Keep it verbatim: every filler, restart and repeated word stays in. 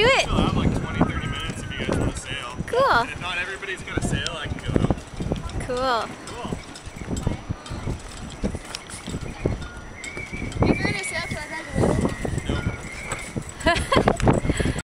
it? I'll have like twenty, thirty minutes if you guys want to sail. Cool. And if not everybody's got a sail, I can go out. Cool.